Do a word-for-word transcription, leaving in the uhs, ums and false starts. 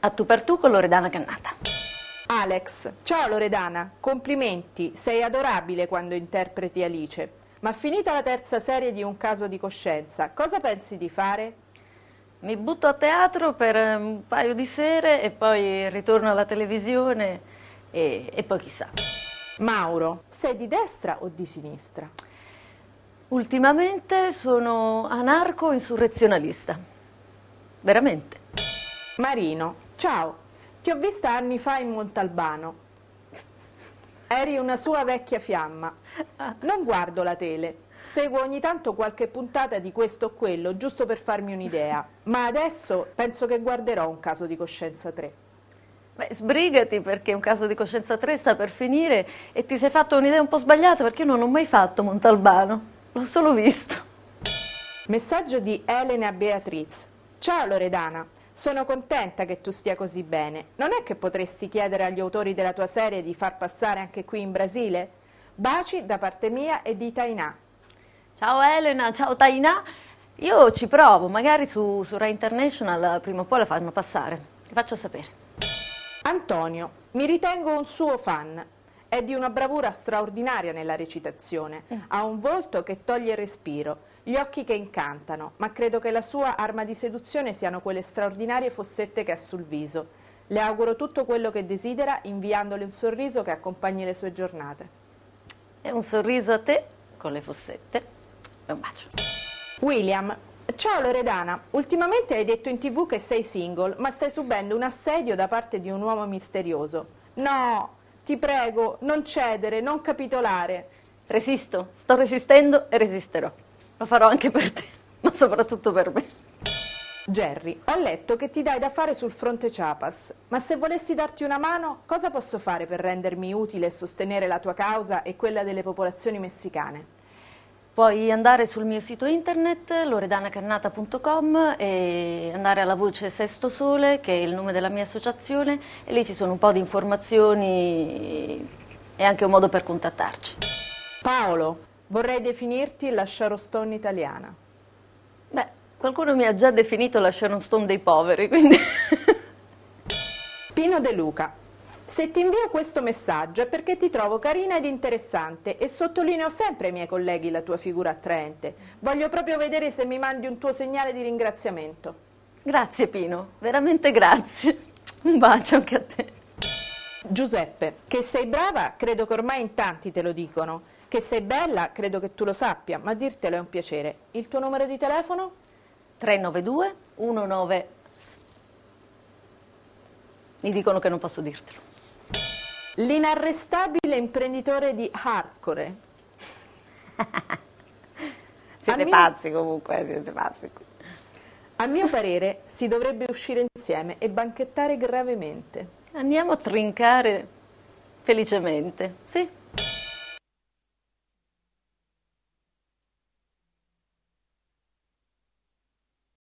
A tu per tu con Loredana Cannata. Alex, ciao Loredana, complimenti, sei adorabile quando interpreti Alice, ma finita la terza serie di Un caso di coscienza, cosa pensi di fare? Mi butto a teatro per un paio di sere e poi ritorno alla televisione e, e poi chissà. Mauro, sei di destra o di sinistra? Ultimamente sono anarco-insurrezionalista, veramente. Marino, ciao, ti ho vista anni fa in Montalbano, eri una sua vecchia fiamma, non guardo la tele, seguo ogni tanto qualche puntata di questo o quello, giusto per farmi un'idea, ma adesso penso che guarderò Un caso di coscienza tre. Beh, sbrigati perché Un caso di coscienza tre sta per finire e ti sei fatto un'idea un po' sbagliata perché io non ho mai fatto Montalbano, l'ho solo visto. Messaggio di Elena Beatriz. Ciao Loredana, sono contenta che tu stia così bene. Non è che potresti chiedere agli autori della tua serie di far passare anche qui in Brasile? Baci da parte mia e di Tainà. Ciao Elena, ciao Tainà. Io ci provo, magari su, su Rai International prima o poi la fanno passare. Ti faccio sapere. Antonio, mi ritengo un suo fan. È di una bravura straordinaria nella recitazione. Ha un volto che toglie il respiro, gli occhi che incantano, ma credo che la sua arma di seduzione siano quelle straordinarie fossette che ha sul viso. Le auguro tutto quello che desidera, inviandole un sorriso che accompagni le sue giornate. E un sorriso a te con le fossette e un bacio. William, ciao Loredana, ultimamente hai detto in tv che sei single, ma stai subendo un assedio da parte di un uomo misterioso. No, ti prego, non cedere, non capitolare. Resisto, sto resistendo e resisterò. Lo farò anche per te, ma soprattutto per me. Jerry, ho letto che ti dai da fare sul fronte Chiapas, ma se volessi darti una mano, cosa posso fare per rendermi utile e sostenere la tua causa e quella delle popolazioni messicane? Puoi andare sul mio sito internet loredana cannata punto com e andare alla voce Sesto Sole, che è il nome della mia associazione, e lì ci sono un po' di informazioni e anche un modo per contattarci. Paolo, vorrei definirti la Sharon Stone italiana. Beh, qualcuno mi ha già definito la Sharon Stone dei poveri, quindi... Pino De Luca, se ti invio questo messaggio è perché ti trovo carina ed interessante e sottolineo sempre ai miei colleghi la tua figura attraente. Voglio proprio vedere se mi mandi un tuo segnale di ringraziamento. Grazie Pino, veramente grazie. Un bacio anche a te. Giuseppe, che sei brava credo che ormai in tanti te lo dicono, che sei bella credo che tu lo sappia, ma dirtelo è un piacere. Il tuo numero di telefono? tre nove due uno nove. Mi dicono che non posso dirtelo. L'inarrestabile imprenditore di Hardcore. Siete mio... pazzi comunque, siete pazzi. A mio parere si dovrebbe uscire insieme e banchettare gravemente. Andiamo a trincare felicemente, sì?